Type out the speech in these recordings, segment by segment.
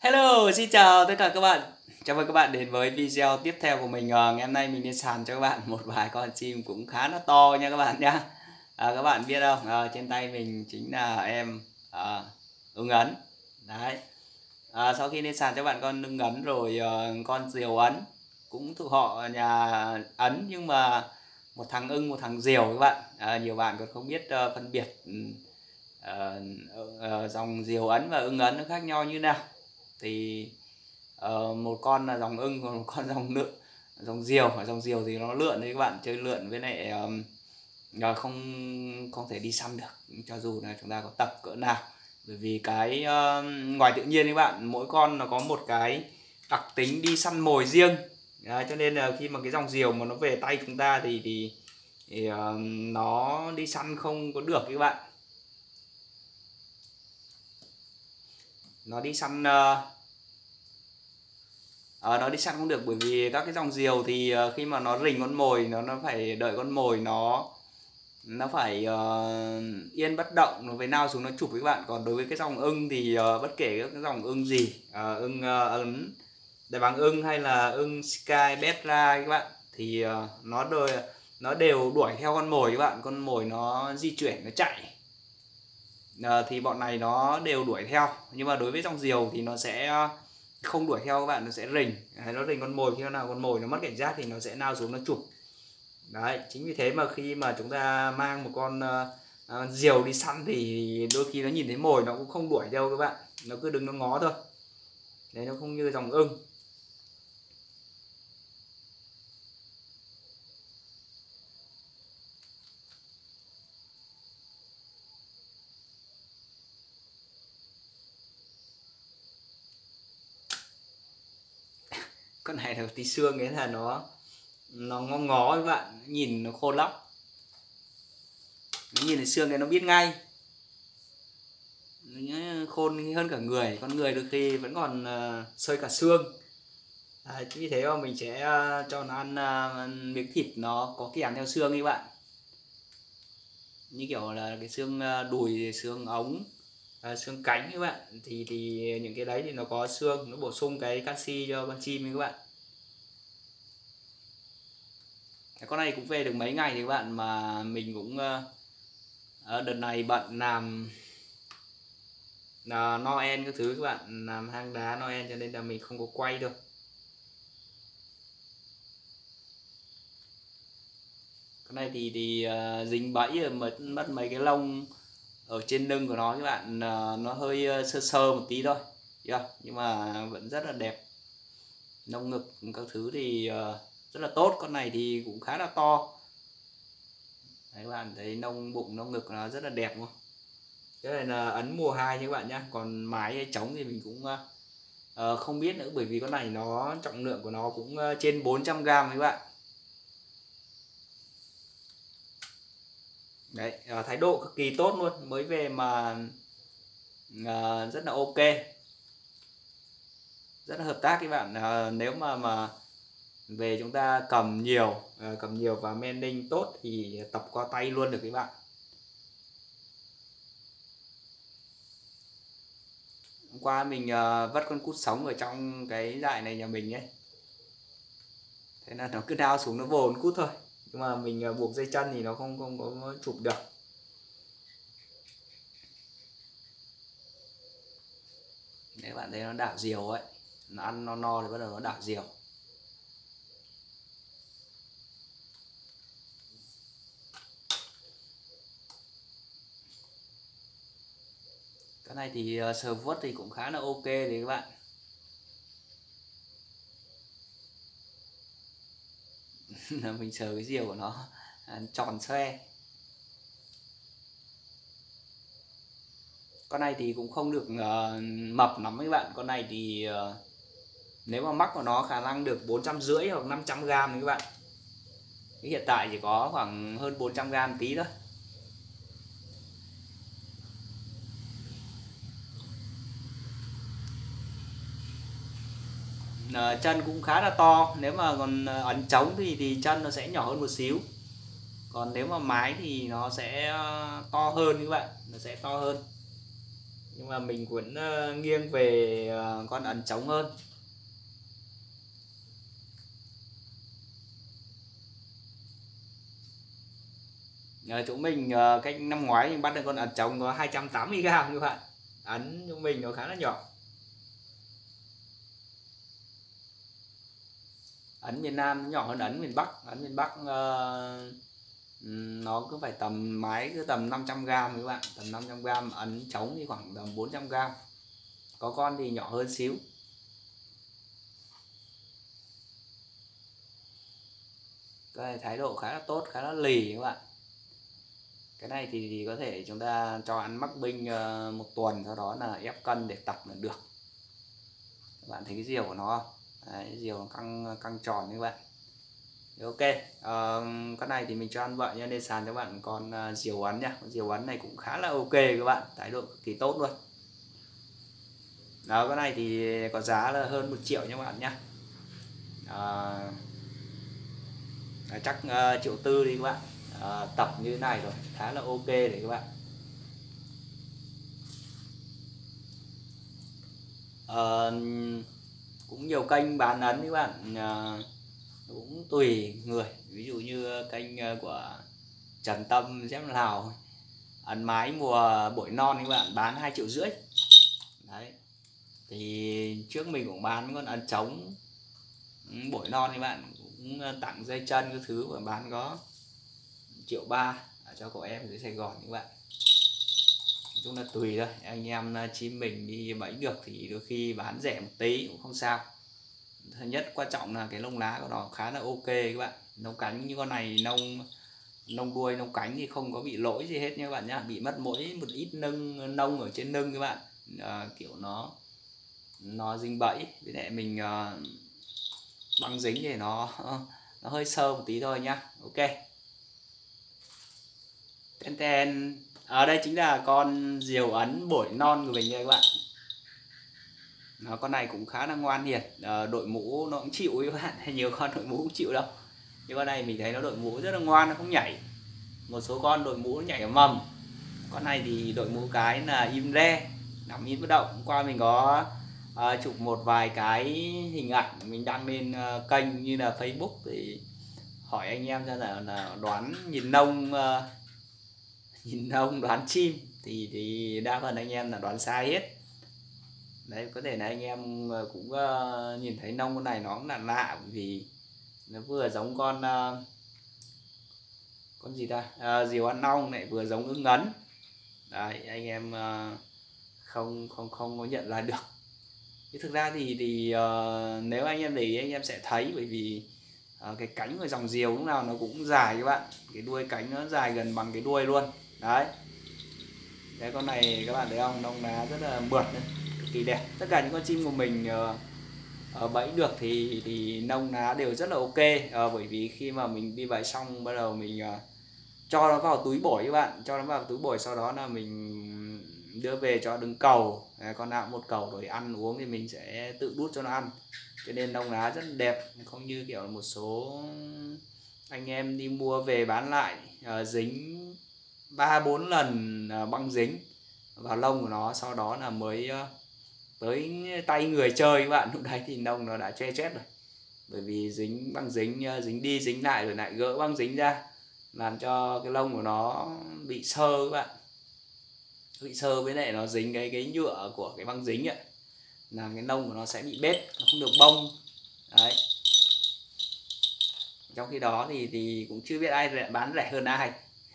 Hello, xin chào tất cả các bạn. Chào mừng các bạn đến với video tiếp theo của mình. Ngày hôm nay mình lên sàn cho các bạn một vài con chim cũng khá là to nha các bạn nhá. Các bạn biết không? Trên tay mình chính là em ưng ấn. Đấy. Sau khi lên sàn cho bạn con ưng ấn rồi, con diều ấn cũng thuộc họ nhà ấn, nhưng mà một thằng ưng một thằng diều các bạn. Nhiều bạn còn không biết phân biệt dòng diều ấn và ưng ấn nó khác nhau như nào. Thì một con là dòng ưng, còn một con dòng lượn, dòng diều. Ở dòng diều thì nó lượn đấy các bạn, chơi lượn với lại không không thể đi săn được cho dù là chúng ta có tập cỡ nào, bởi vì cái ngoài tự nhiên các bạn, mỗi con nó có một cái đặc tính đi săn mồi riêng. Đấy, cho nên là khi mà cái dòng diều mà nó về tay chúng ta thì nó đi săn không có được các bạn. Nó đi săn nó đi săn không được, bởi vì các cái dòng diều thì khi mà nó rình con mồi, nó phải đợi con mồi nó phải yên bất động, nó phải nao xuống nó chụp với bạn. Còn đối với cái dòng ưng thì bất kể các cái dòng ưng gì, ưng ấn, đại bàng ưng hay là ưng sky petra các bạn, thì nó đều đuổi theo con mồi các bạn. Con mồi nó di chuyển, nó chạy thì bọn này nó đều đuổi theo. Nhưng mà đối với dòng diều thì nó sẽ không đuổi theo các bạn, nó sẽ rình. Nó rình con mồi, khi nào con mồi nó mất cảnh giác thì nó sẽ nao xuống nó chụp. Đấy, chính vì thế mà khi mà chúng ta mang một con diều đi săn thì đôi khi nó nhìn thấy mồi nó cũng không đuổi đâu các bạn, nó cứ đứng nó ngó thôi. Đấy, nó không như dòng ưng. Con này là tí xương ấy, là nó ngó ngó các bạn, nhìn nó khôn lắm. Nó nhìn thấy xương cái nó biết ngay, nó khôn hơn cả người. Con người đôi khi vẫn còn sơi cả xương. Chính vì thế mà mình sẽ cho nó ăn miếng thịt nó có kèm theo xương các bạn, như kiểu là cái xương đùi, xương ống, xương cánh các bạn. Thì những cái đấy thì nó có xương, nó bổ sung cái canxi cho con chim các bạn. Con này cũng về được mấy ngày thì các bạn, mà mình cũng đợt này bận làm Noel các thứ các bạn, làm hang đá Noel, cho nên là mình không có quay đâu. Con này thì dính bẫy rồi, mất mấy cái lông ở trên lưng của nó các bạn. Nó hơi sơ sơ một tí thôi, nhưng mà vẫn rất là đẹp. Lông ngực các thứ thì rất là tốt. Con này thì cũng khá là to. Đấy, các bạn thấy lông bụng, lông ngực nó rất là đẹp đúng không? Cái này là ấn mùa 2 nha các bạn nhé. Còn mái hay trống thì mình cũng không biết nữa, bởi vì con này nó trọng lượng của nó cũng trên 400 g các bạn. Đấy, thái độ cực kỳ tốt luôn, mới về mà rất là ok, rất là hợp tác các bạn. Nếu mà về chúng ta cầm nhiều và mending tốt thì tập qua tay luôn được các bạn. Hôm qua mình vất con cút sống ở trong cái dại này nhà mình ấy, thế là nó cứ đao xuống nó vồ con cút thôi, nhưng mà mình buộc dây chân thì nó không có chụp được. Đấy, bạn thấy nó đảo diều ấy, nó ăn no thì bắt đầu nó đảo diều. Cái này thì sờ vuốt thì cũng khá là ok thì các bạn. Mình sờ cái diều của nó tròn xoe. Con này thì cũng không được mập lắm các bạn. Con này thì nếu mà mắc của nó khả năng được 450 hoặc 500 g thì các bạn. Hiện tại chỉ có khoảng hơn 400 g tí thôi. Chân cũng khá là to. Nếu mà còn ấn trống thì chân nó sẽ nhỏ hơn một xíu. Còn nếu mà mái thì nó sẽ to hơn các bạn, nó sẽ to hơn. nhưng mà mình vẫn nghiêng về con ấn trống hơn. Chỗ mình cách năm ngoái mình bắt được con ấn trống có 280 g các bạn. Ấn chỗ mình nó khá là nhỏ. Ấn miền Nam nó nhỏ hơn ấn miền Bắc. Ấn miền Bắc nó cứ phải tầm mái cứ tầm 500 g các bạn, tầm 500 g. Ấn trống thì khoảng tầm 400 g. Có con thì nhỏ hơn xíu. Cái này thái độ khá là tốt, khá là lì các bạn. Cái này thì có thể chúng ta cho ăn mắc binh 1 tuần, sau đó là ép cân để tập là được. Các bạn thấy cái diều của nó không? Đấy, diều nó căng tròn như vậy. Ok, con này thì mình cho ăn vậy nha, nên sàn cho bạn con diều ấn nha. Con diều ấn này cũng khá là ok các bạn, thái độ cực kỳ tốt luôn. Đó, con này thì có giá là hơn 1 triệu nha các bạn nhé. Chắc 1,4 triệu đi các bạn. Tập như thế này rồi khá là ok để các bạn. Cũng nhiều kênh bán ấn các bạn, cũng tùy người. Ví dụ như kênh của Trần Tâm Dép Lào, ấn mái mùa bội non các bạn, bán 2,5 triệu. Đấy, thì trước mình cũng bán con ấn trống bội non các bạn, cũng tặng dây chân cái thứ và bán có 1,3 triệu cho cậu em ở dưới Sài Gòn các bạn. Nói chung là tùy thôi, anh em chim mình đi bẫy được thì đôi khi bán rẻ một tí cũng không sao. Thứ nhất quan trọng là cái lông lá của nó khá là ok các bạn. Nông cánh như con này, nông đuôi nông cánh thì không có bị lỗi gì hết nha các bạn nhá, bị mất mỗi một ít nông ở trên lưng các bạn. Kiểu nó dính bẫy, với lại mình băng dính để nó hơi sơ một tí thôi nhá. Ok, ten ở đây chính là con diều ấn bổi non của mình nha các bạn. Con này cũng khá là ngoan hiền, đội mũ nó cũng chịu các bạn. Nhiều con đội mũ cũng chịu đâu, nhưng con này mình thấy nó đội mũ rất là ngoan, nó không nhảy. Một số con đội mũ nó nhảy ở mầm, con này thì đội mũ cái là im re, nằm im bất động. Hôm qua mình có chụp một vài cái hình ảnh mình đăng lên kênh như là Facebook, thì hỏi anh em ra là đoán nhìn nông đoán chim, thì đa phần anh em là đoán sai hết. Đấy, có thể là anh em cũng nhìn thấy nông con này nó cũng là lạ, vì nó vừa giống con gì ta, diều ăn ong này, vừa giống ưng ấn. Đấy, anh em không có nhận ra được. Chứ thực ra thì nếu anh em để ý anh em sẽ thấy, bởi vì cái cánh của dòng diều lúc nào nó cũng dài các bạn, cái đuôi cánh nó dài gần bằng cái đuôi luôn. Đấy, cái con này các bạn thấy không, lông lá rất là mượt đấy, cực kỳ đẹp. Tất cả những con chim của mình bẫy được thì nông lá đều rất là ok. Bởi vì khi mà mình đi bẫy xong, bắt đầu mình cho nó vào túi bổi các bạn, cho nó vào túi bổi, sau đó là mình đưa về cho đứng cầu. Con nào một cầu rồi ăn uống thì mình sẽ tự đút cho nó ăn, cho nên lông lá rất là đẹp, không như kiểu một số anh em đi mua về bán lại dính 3-4 lần băng dính vào lông của nó, sau đó là mới tới tay người chơi các bạn. Lúc đấy thì lông nó đã che chết rồi, bởi vì dính băng dính, dính đi dính lại rồi lại gỡ băng dính ra, làm cho cái lông của nó bị sơ các bạn, bị sơ, với lại nó dính cái nhựa của cái băng dính ấy, làm cái lông của nó sẽ bị bết, nó không được bông. Đấy, trong khi đó thì cũng chưa biết ai bán rẻ hơn ai.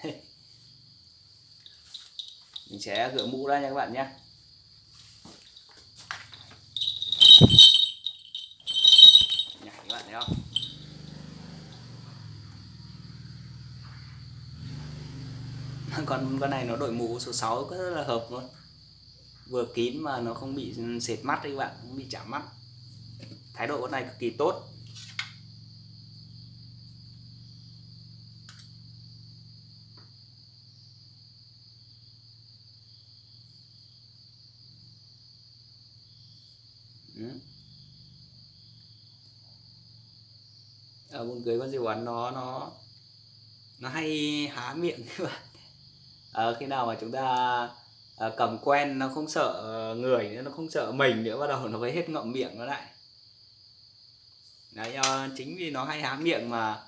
Mình sẽ gỡ mũ ra nha các bạn nhé. Nhảy các bạn thấy không, con này nó đội mũ số 6 rất là hợp luôn, vừa kín mà nó không bị sệt mắt đấy các bạn, không bị chạm mắt. Thái độ con này cực kỳ tốt. Buồn cười, con diều ấn nó hay há miệng các bạn. Khi nào mà chúng ta cầm quen, nó không sợ người nữa, nó không sợ mình nữa, bắt đầu nó mới hết ngậm miệng nó lại. Đấy, chính vì nó hay há miệng mà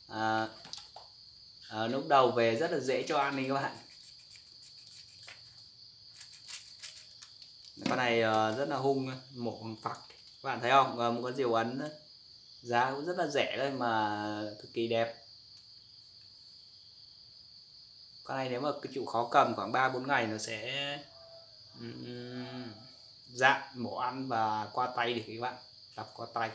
lúc đầu về rất là dễ cho ăn đi các bạn. Con này rất là hung, mổ bằng phẳng. Các bạn thấy không? Một con diều ấn giá cũng rất là rẻ thôi mà cực kỳ đẹp. Con này nếu mà chịu khó cầm khoảng 3-4 ngày nó sẽ dạn mổ ăn và qua tay được các bạn, tập qua tay.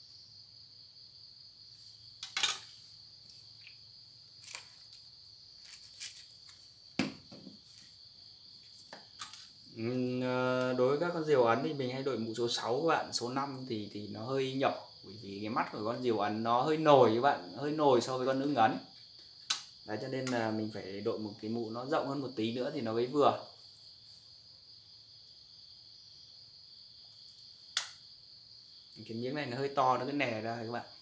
Đối với các con diều ấn thì mình hay đội mũ số 6 các bạn. Số 5 thì nó hơi nhỏ, bởi vì cái mắt của con diều ấn nó hơi nổi các bạn, hơi nổi so với con ưng ấn. Đấy, cho nên là mình phải đội một cái mũ nó rộng hơn một tí nữa thì nó mới vừa. Cái miếng này nó hơi to, nó cứ nè ra các bạn.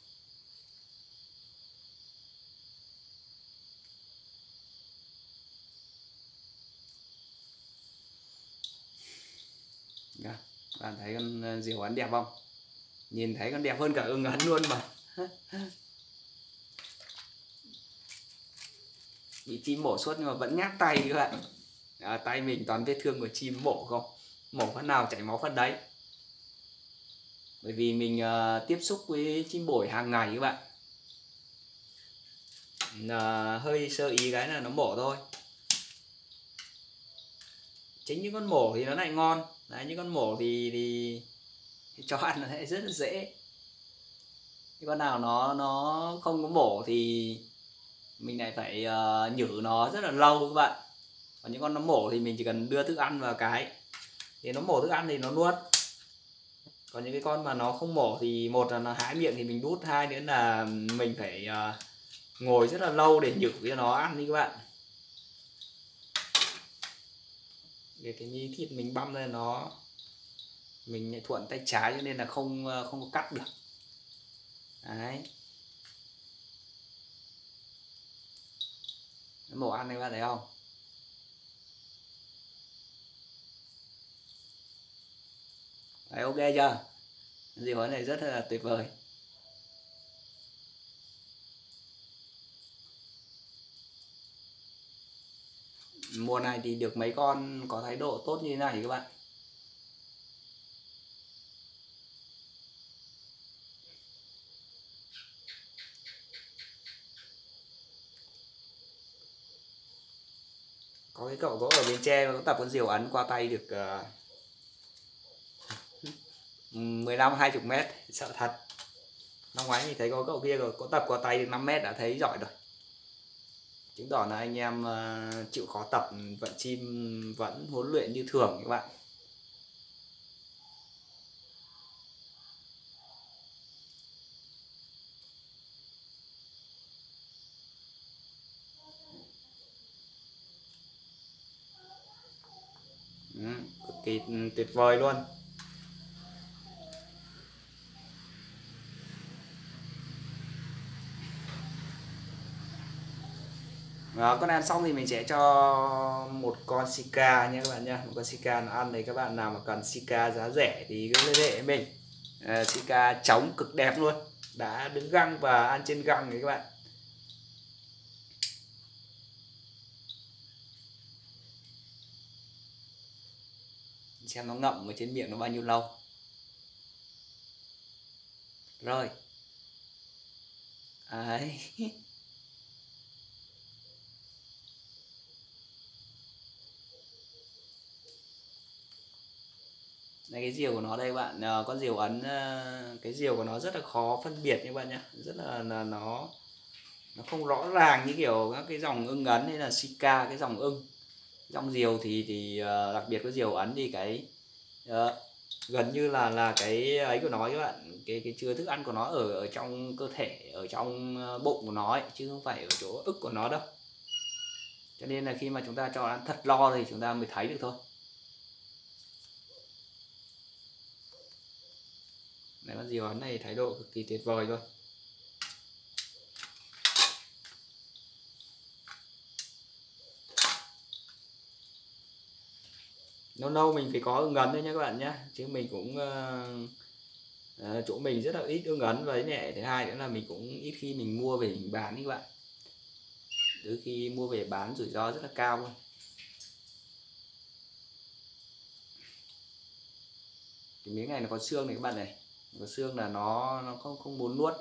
Các bạn thấy con diều ấn đẹp không? Nhìn thấy con đẹp hơn cả ưng ấn luôn mà. Bị chim mổ suốt nhưng mà vẫn nhát tay các bạn. Tay mình toàn vết thương của chim mổ không, mổ phát nào chảy máu phát đấy. Bởi vì mình tiếp xúc với chim bổi hàng ngày các bạn. Hơi sơ ý cái là nó mổ thôi. Chính những con mổ thì nó lại ngon. Đấy, những con mổ thì cho ăn nó lại rất là dễ. Cái con nào nó không có mổ thì mình lại phải nhử nó rất là lâu các bạn. Còn những con nó mổ thì mình chỉ cần đưa thức ăn vào cái thì nó mổ thức ăn thì nó nuốt. Còn những cái con mà nó không mổ thì một là nó hái miệng thì mình đút, hai nữa là mình phải ngồi rất là lâu để nhử cho nó ăn đi các bạn. Để cái miếng thịt mình băm lên nó, mình lại thuận tay trái cho nên là không có cắt được. Đấy, nó mổ ăn này các bạn thấy không? Đấy, ok chưa? Diều ấn này rất là tuyệt vời. Mùa này thì được mấy con có thái độ tốt như thế này các bạn. Có cái cậu gỗ ở Bến Tre có tập con diều ấn qua tay được 15-20 mét, sợ thật. Năm ngoái thì thấy có cậu kia có tập qua tay được 5 mét đã thấy giỏi rồi. Chứng tỏ là anh em chịu khó tập, vận chim vẫn huấn luyện như thường các bạn. Cực kỳ tuyệt vời luôn. Con ăn xong thì mình sẽ cho một con Sika nha các bạn nha. Một con Sika nó ăn thì các bạn nào mà cần Sika giá rẻ thì cứ liên hệ với mình. Sika trống cực đẹp luôn, đã đứng găng và ăn trên găng đấy các bạn. Xem nó ngậm ở trên miệng nó bao nhiêu lâu. Rồi. Đấy. Đây, cái diều của nó đây bạn, con diều ấn, cái diều của nó rất là khó phân biệt các bạn nhé, rất là nó không rõ ràng như kiểu các cái dòng ưng ấn hay là Sika, cái dòng ưng. Dòng diều thì đặc biệt có diều ấn thì cái gần như là cái ấy của nó các bạn, cái chứa thức ăn của nó ở trong cơ thể, ở trong bụng của nó ấy, chứ không phải ở chỗ ức của nó đâu. Cho nên là khi mà chúng ta cho ăn thật lo thì chúng ta mới thấy được thôi. Đấy, con diều ấn này thái độ cực kỳ tuyệt vời luôn. Lâu lâu mình phải có ưng ấn thôi nhé các bạn nhé, chứ mình cũng chỗ mình rất là ít ưng ấn. Với nhẹ thứ hai nữa là mình cũng ít khi mình mua về mình bán các bạn, từ khi mua về bán rủi ro rất là cao luôn. Cái miếng này nó có xương này các bạn này, có xương là nó không muốn nuốt.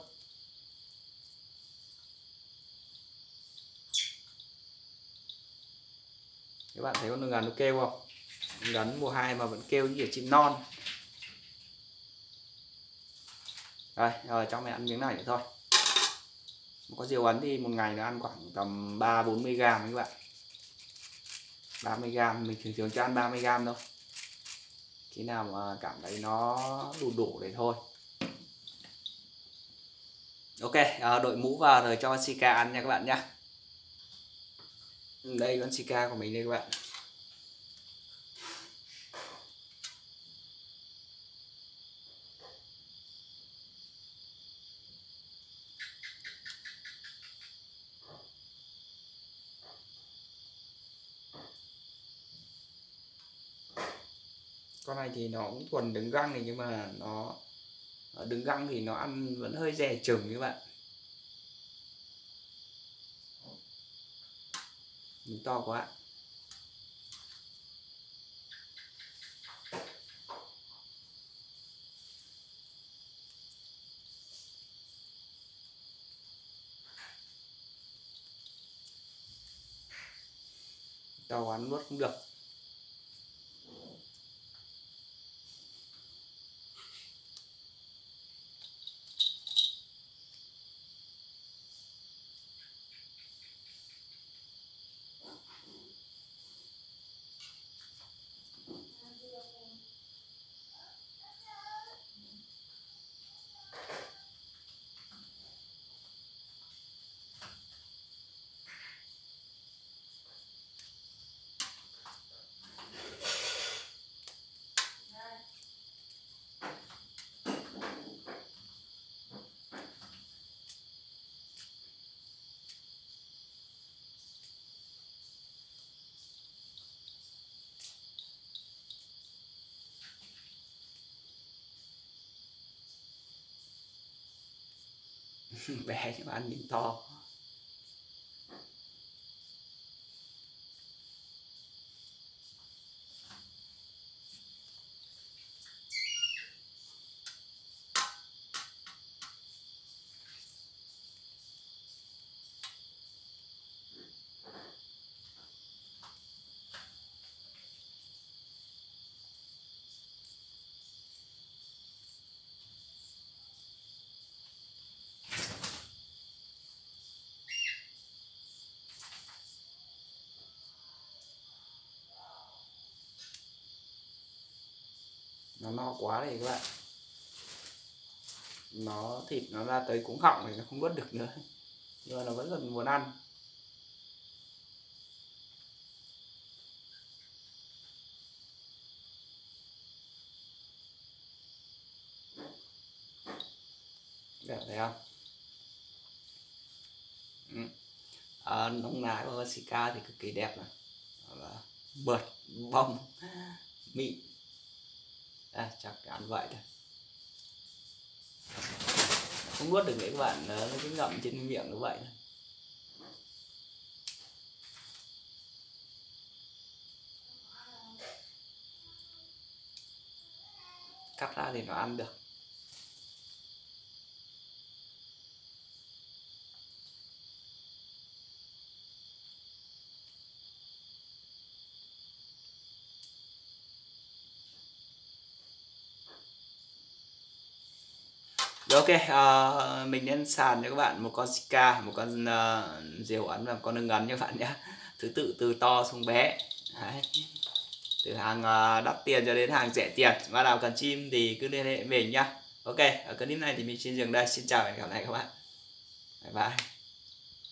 Các bạn thấy con gắn nó kêu không? Gắn mùa 2 mà vẫn kêu như kiểu chim non. Rồi cho mày ăn miếng này nữa thôi. Có diều ấn thì một ngày nó ăn khoảng tầm 3-40 gram các bạn. 30 gram, mình thường thường cho ăn 30 gram thôi. Khi nào mà cảm thấy nó đủ để thôi. Ok, đội mũ vào rồi cho Sika ăn nha các bạn nhé. Đây con Sika của mình đây các bạn. Con này thì nó cũng thuần đứng găng này, nhưng mà nó đứng găng thì nó ăn vẫn hơi dè chừng các bạn. Mình to quá. To quá nuốt không được. Bé nhưng mà ăn miếng to. Nó no quá này các bạn. Nó thịt nó ra tới cũng họng thì nó không nuốt được nữa, nhưng mà nó vẫn còn muốn ăn. Đẹp thấy không? Nông nái của Sika thì cực kỳ đẹp này, mượt bông mịn. Chắc ăn vậy thôi, không nuốt được các bạn, nó cứ ngậm trên miệng như vậy. Cắt ra thì nó ăn được. Rồi, ok, mình nên sàn cho các bạn một con Sika, một con diều ấn và một con ưng ấn cho các bạn nhé. Thứ tự từ to xuống bé. Đấy. Từ hàng đắt tiền cho đến hàng rẻ tiền. Và nào cần chim thì cứ liên hệ với mình nhá. Ok, ở clip này thì mình xin dừng đây. Xin chào và hẹn gặp lại các bạn. Bye bye.